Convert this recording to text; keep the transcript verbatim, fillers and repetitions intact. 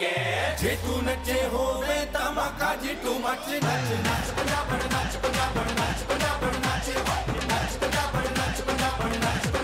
के जे तू नचे होवे धमाका जी टू मच नच नच पंजाब नच पंजाब नच पंजाब नच नच पंजाब नच पंजाब नच